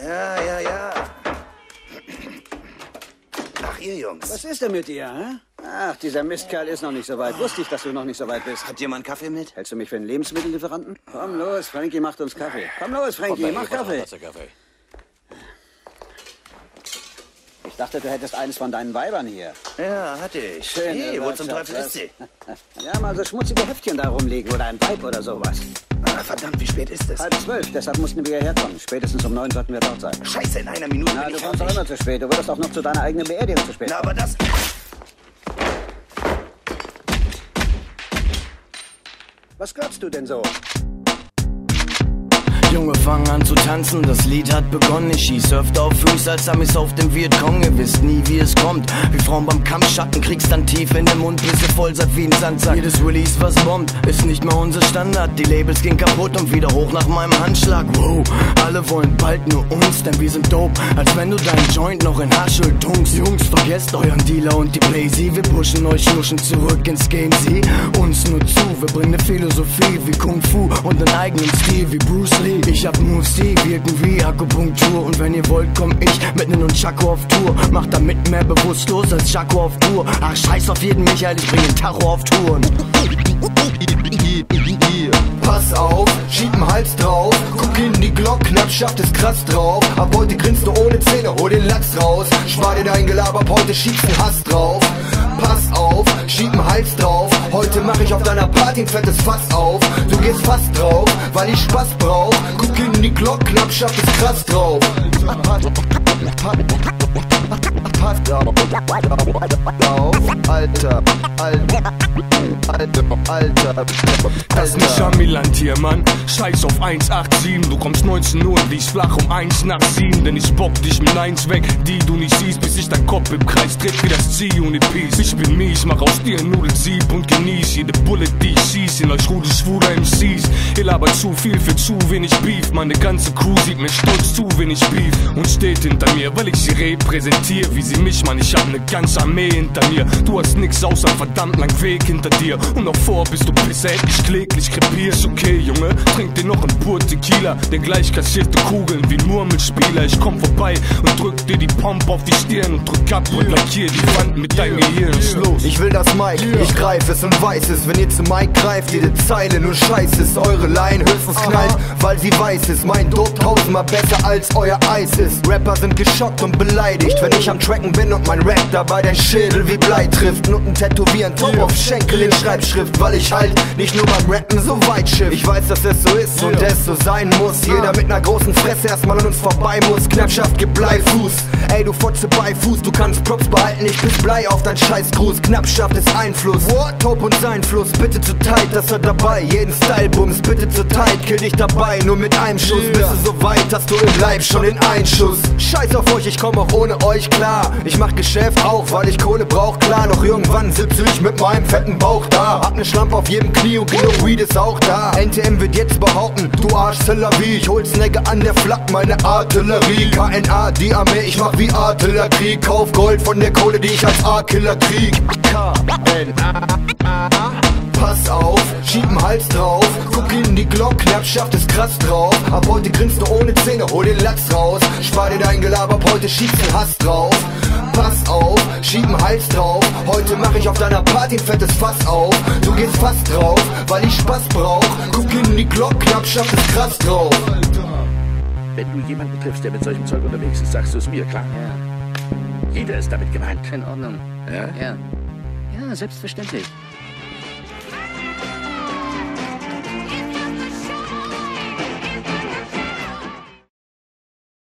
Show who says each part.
Speaker 1: Ja. Ach, ihr Jungs.
Speaker 2: Was ist denn mit dir, hä? Ach, dieser Mistkerl ist noch nicht so weit. Wusste ich, dass du noch nicht so weit bist.
Speaker 1: Hat jemand Kaffee mit?
Speaker 2: Hältst du mich für einen Lebensmittellieferanten? Komm los, Frankie macht uns Kaffee. Komm los, Frankie, mach Kaffee. Ich dachte, du hättest eines von deinen Weibern hier.
Speaker 1: Ja, hatte ich.
Speaker 2: Schön,
Speaker 1: hey, wo zum Teufel ist sie?
Speaker 2: Ja, mal so schmutzige Heftchen da rumliegen oder ein Weib oder sowas.
Speaker 1: Verdammt, wie spät ist es?
Speaker 2: 11:30, deshalb mussten wir hierher kommen. Spätestens um 9 sollten wir dort sein.
Speaker 1: Scheiße, in einer Minute
Speaker 2: Na,
Speaker 1: bin
Speaker 2: du
Speaker 1: ich
Speaker 2: kommst doch
Speaker 1: fertig.
Speaker 2: immer zu spät. Du würdest auch noch zu deiner eigenen Beerdigung zu spät.
Speaker 1: Na, aber das...
Speaker 2: Was glaubst du denn so?
Speaker 3: Junge, fang an zu tanzen, das Lied hat begonnen. Ich schieß öfter auf Fuß als Amis auf dem Vietcong. Ihr wisst nie, wie es kommt. Wie Frauen beim Kampfschatten, kriegst dann tief in den Mund, bis ihr voll seid wie ein Sandsack. Jedes Release, was bombt, ist nicht mehr unser Standard. Die Labels gehen kaputt und wieder hoch nach meinem Handschlag. Wow, alle wollen bald nur uns, denn wir sind dope. Als wenn du deinen Joint noch in Haarschuld tunkst. Jungs, vergesst euren Dealer und die Blazy. Wir pushen euch Luschen zurück ins Game. Sieh uns nur zu, wir bringen ne Philosophie wie Kung Fu und einen eigenen Stil wie Bruce Lee. Ich hab Moves, die wirken wie Akupunktur. Und wenn ihr wollt, komm ich mit nen und Chaco auf Tour. Mach damit mehr bewusstlos als Chaco auf Tour. Ach, scheiß auf jeden Michael, ich bring den Tacho auf Touren.
Speaker 4: Pass auf, schieb den Hals drauf. Guck in die Glock, Knappschaft ist krass drauf. Ab heute grinst du ohne Zähne, hol den Lachs raus. Spar dir dein Gelaber, ab heute schiebst den Hass drauf. Pass auf, schieb den Hals drauf. Heute mach ich auf deiner Party ein fettes Fass auf. Du gehst fast drauf, weil ich Spaß brauch. Guck in die Glock, Knappschaft ist krass drauf. Pass auf, Alter.
Speaker 5: Das ist nicht Amiland hier, Mann. Scheiß auf 187. Du kommst 19 Uhr und liegst flach um 1 nach 7. Denn ich bock dich mit Eins weg, die du nicht siehst, bis ich dein Kopf im Kreis dreht wie das C-Unit Piece. Ich bin mies, mach aus dir ein Nudelsieb und genieß jede Bullet, die ich schieß. In euch rude schwuler MCs. Ihr labert zu viel für zu wenig Beef. Meine ganze Crew sieht mir stolz zu wenig Beef und steht hinter mir, weil ich sie repräsentiere. Wie sie mich, Mann, ich hab ne ganze Armee hinter mir. Du hast nix außer verdammt lang Weg hinter dir. Und auch vor bist du Pisser, hätt ich kläglich krepierst. Okay, Junge, trink dir noch ein pur Tequila. Der gleich kassierte Kugeln wie ein Murmelspieler. Ich komm vorbei und drück dir die Pump auf die Stirn und drück ab und lackier die Wand mit deinem Gehirn. Los.
Speaker 4: Ich will das Mic, ich greif es und weiß es. Wenn ihr zum Mic greift, jede Zeile nur Scheiß ist. Eure Line höchstens knallt, weil sie weiß ist. Mein Dope tausendmal besser als euer Eis ist. Rapper sind geschockt und beleidigt, wenn ich am Tracken bin und mein Rap dabei dein Schädel wie Blei trifft. Nutten tätowieren, Top auf Schenkel in Schreibschrift, weil ich halt nicht nur beim Rappen so weit schiff. Ich weiß, dass es so ist und es so sein muss. Jeder mit ner großen Fresse erstmal an uns vorbei muss. Knappschaft gibt Bleifuß, ey du Fotze bei Fuß. Du kannst Props behalten, ich piss Blei auf dein Scheißgruß. Knappschaft ist Einfluss, Top und sein Fluss. Bitte zu tight, das er dabei, jeden Style-Bums. Bitte zu tight, kill dich dabei, nur mit einem Schuss. Bist du so weit, hast du im Leib schon den Einschuss. Scheiß auf euch, ich komm auch ohne euch klar. Ich mach Geschäft auch, weil ich Kohle brauch, klar. Doch irgendwann sitze ich mit meinem fetten Bauch da. Hab ne Schlampe auf jedem Knie und genug Weed ist auch da. NTM wird jetzt behaupten, du Arschzeller wie. Ich hol Snagge an der Flak, meine Artillerie. KNA, die Armee, ich mach wie Artillerkrieg. Kauf Gold von der Kohle, die ich als A-Killer krieg. KNA. Pass auf, schieb den Hals drauf. Guck in die Glock, Knappschaft ist krass drauf. Ab heute grinst du ohne Zähne, hol den Lachs raus. Spar dir dein Gelaber, ab heute schiebst den Hass drauf. Pass auf, schieb den Hals drauf. Heute mach ich auf deiner Party ein fettes Fass auf. Du gehst fast drauf, weil ich Spaß brauch. Guck in die Glock, Knappschaft ist krass drauf.
Speaker 1: Wenn du jemanden triffst, der mit solchem Zeug unterwegs ist, sagst du es mir, klar?
Speaker 2: Ja.
Speaker 1: Jeder ist damit gemeint.
Speaker 2: In Ordnung.
Speaker 1: Ja?
Speaker 2: Ja. Ja, selbstverständlich.